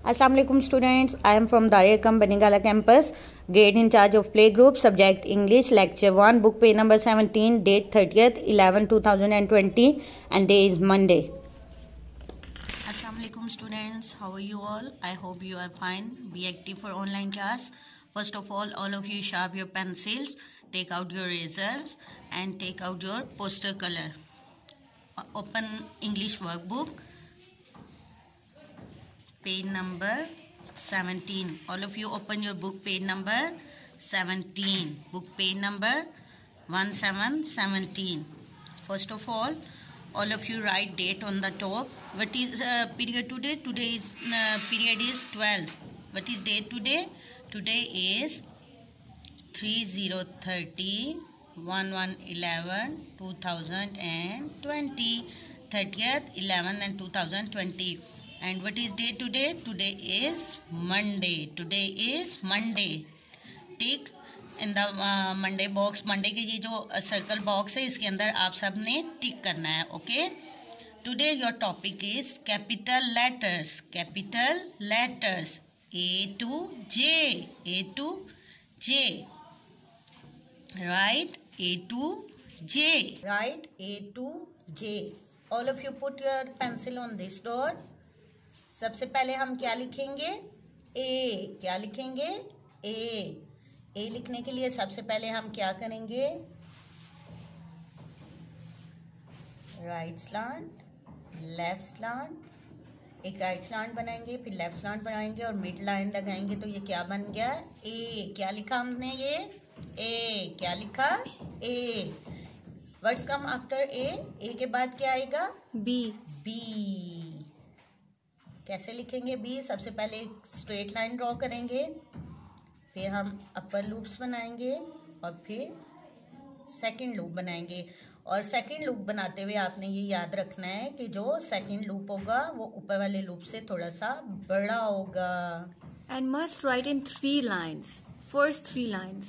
Assalamu alaikum students. I am from Daria Kam Banigala campus, grade in charge of play group, subject English, lecture 1, book page number 17, date 30th 11/2020 and day is Monday. Assalamu alaikum students. How are you all? I hope you are fine. Be active for online class. First of all of you sharpen your pencils, take out your erasers and take out your poster color. Open English workbook. Page number 17. All of you open your book page number 17. Book page number 1717. First of all of you write date on the top. What is period today? Today is period is 12. What is date today? Today is 30/11/2020. 30th 11 and 2020. And what is day today? Today is Monday. Today is Monday. Tick in the Monday box. Monday के ये जो circle box है इसके अंदर आप सब ने tick करना है. Okay. Today your topic is capital letters. Capital letters A to J. A to J. Right? A to J. Right? A to J. All of you put your pencil on this dot. सबसे पहले हम क्या लिखेंगे? A. क्या लिखेंगे? A. A लिखने के लिए सबसे पहले हम क्या करेंगे? राइट स्लांट, लेफ्ट स्लांट, एक राइट स्लांट बनाएंगे, फिर लेफ्ट स्लांट बनाएंगे और मिड लाइन लगाएंगे. तो ये क्या बन गया? ए. क्या लिखा हमने? ये ए. क्या लिखा? ए. Words come after a. ए के बाद क्या आएगा? बी. बी. कैसे लिखेंगे बी? सबसे पहले एक स्ट्रेट लाइन ड्रॉ करेंगे, फिर हम अपर लूप्स बनाएंगे और फिर सेकंड लूप बनाएंगे. और सेकंड लूप बनाते हुए आपने ये याद रखना है कि जो सेकंड लूप होगा वो ऊपर वाले लूप से थोड़ा सा बड़ा होगा. And must write in 3 lines. First 3 lines.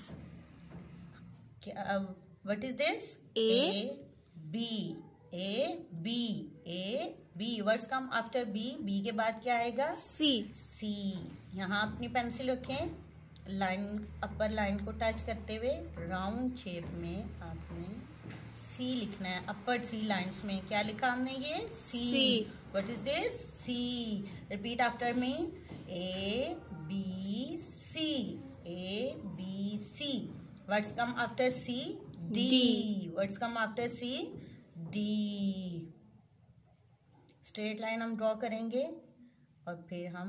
What is this? A, B. A, B. A, B. Words come after B. B के बाद क्या आएगा? C. C. यहाँ अपनी पेंसिल रखें. लाइन, अपर लाइन को टच करते हुए राउंड शेप में आपने C लिखना है. अपर 3 लाइन्स में क्या लिखा हमने? ये C. What is this? C. Repeat after me. A, B, C. A, B, C. Words come after C? D. Words come after C? D. Straight line हम ड्रॉ करेंगे और फिर हम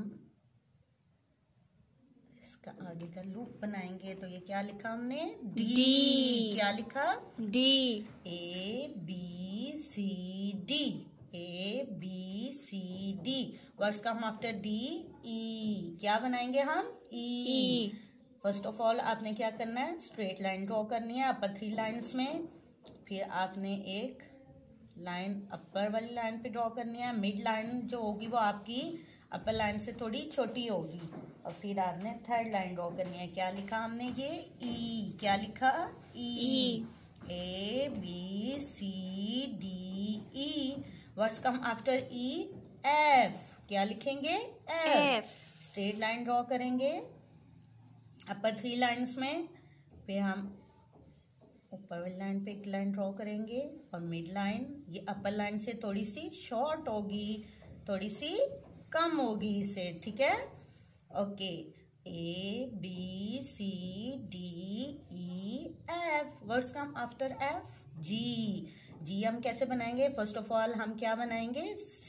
इसका आगे का लूप बनाएंगे. तो ये क्या लिखा हमने? D. क्या लिखा? D. A, B, C, D. A, B, C, D. Words come after D? E. क्या बनाएंगे हम? E. फर्स्ट ऑफ ऑल आपने क्या करना है? स्ट्रेट लाइन ड्रॉ करनी है अपर 3 लाइन्स में. फिर आपने एक लाइन अपर वाली लाइन पे ड्रॉ करनी है. मिड लाइन जो होगी वो आपकी अपर लाइन से थोड़ी छोटी होगी. और फिर आपने थर्ड लाइन ड्रॉ करनी है. क्या लिखा हमने? ये ई. क्या लिखा? ई. A, B, C, D, E. Words come after E? F. क्या लिखेंगे? F. स्ट्रेट लाइन ड्रॉ करेंगे अपर 3 लाइन्स में. फिर हम ऊपर वाली लाइन पे एक लाइन ड्रॉ करेंगे और मिड लाइन ये अपर लाइन से थोड़ी सी शॉर्ट होगी, थोड़ी सी कम होगी इससे. ठीक है? Okay. A, B, C, D, E, F. Words come after F? G. G हम कैसे बनाएंगे? फर्स्ट ऑफ ऑल हम क्या बनाएंगे? C.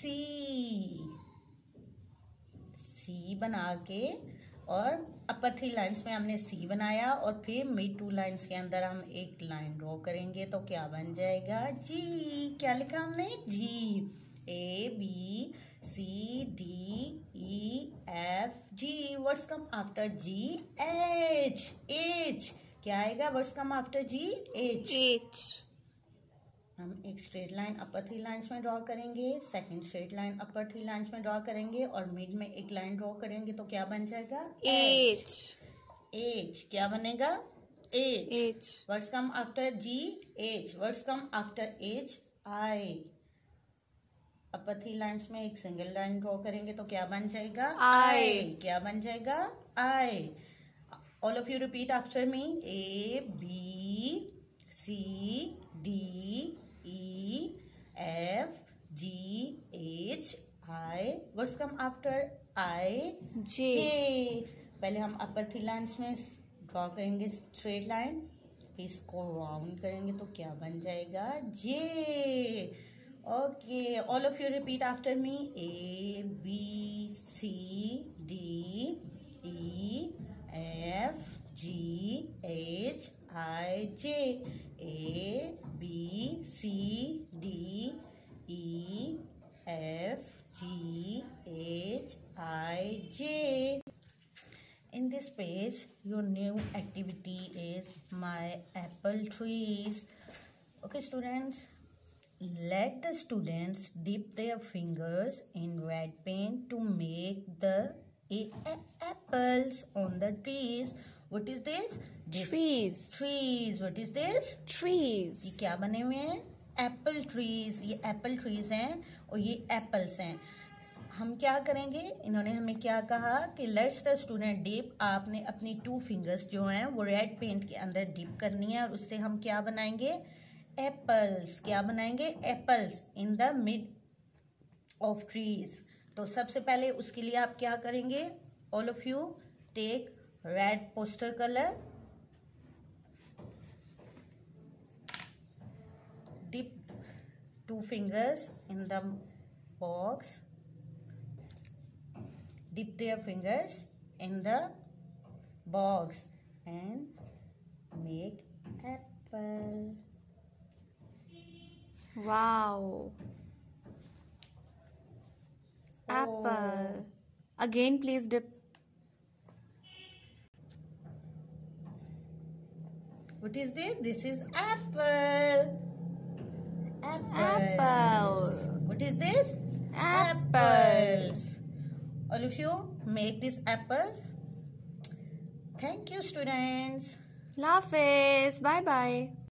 C बना के और अपर 3 लाइन्स में हमने C बनाया और फिर मिड 2 लाइन्स के अंदर हम एक लाइन ड्रॉ करेंगे. तो क्या बन जाएगा? G. क्या लिखा हमने? G. A, B, C, D, E, F, G. Words come after G? H. H. क्या आएगा? Words come after G? H. H. हम एक स्ट्रेट लाइन अपर 3 लाइन्स में ड्रॉ करेंगे, second straight line upper 3 lines में ड्रॉ करेंगे और mid में एक लाइन ड्रॉ करेंगे. तो क्या बन जाएगा? H. H. क्या बनेगा? H. H. Words come after G? H. Words come after H? I. Upper three lines में एक सिंगल लाइन ड्रॉ करेंगे तो क्या बन जाएगा? I. क्या बन जाएगा? I. All of you repeat after me. A, B, C, D, E, F, G, H, I. What's come after I? J. पहले हम अपर थ्री लाइन्स में ड्रॉ करेंगे स्ट्रेट लाइन, फिर इसको राउंड करेंगे तो क्या बन जाएगा? J. Okay, all of you repeat after me. A, B, C, D, E, F, G, H, I, J. A, B, C, D, E, F, G, H, I, J. In this page, your new activity is my apple trees. Okay, students. Let the students dip their fingers in red paint to make the apples on the trees. What is this? Trees. Trees. What is this? Trees. ये क्या बने हुए हैं? Apple trees. ये apple trees हैं और ये apples हैं. हम क्या करेंगे? इन्होंने हमें क्या कहा कि लेट्स द स्टूडेंट डिप. आपने अपनी 2 फिंगर्स जो हैं वो रेड पेंट के अंदर डिप करनी है और उससे हम क्या बनाएंगे? एप्पल्स. क्या बनाएंगे? Apples in the mid of trees. तो सबसे पहले उसके लिए आप क्या करेंगे? All of you take red poster colour, dip 2 fingers in the box, dip their fingers in the box and make apple. Wow. Apple. Again, please dip. What is this? This is apple. Apple. What is this? Apples. All of you make this apples. Thank you, students. Love is. Bye bye.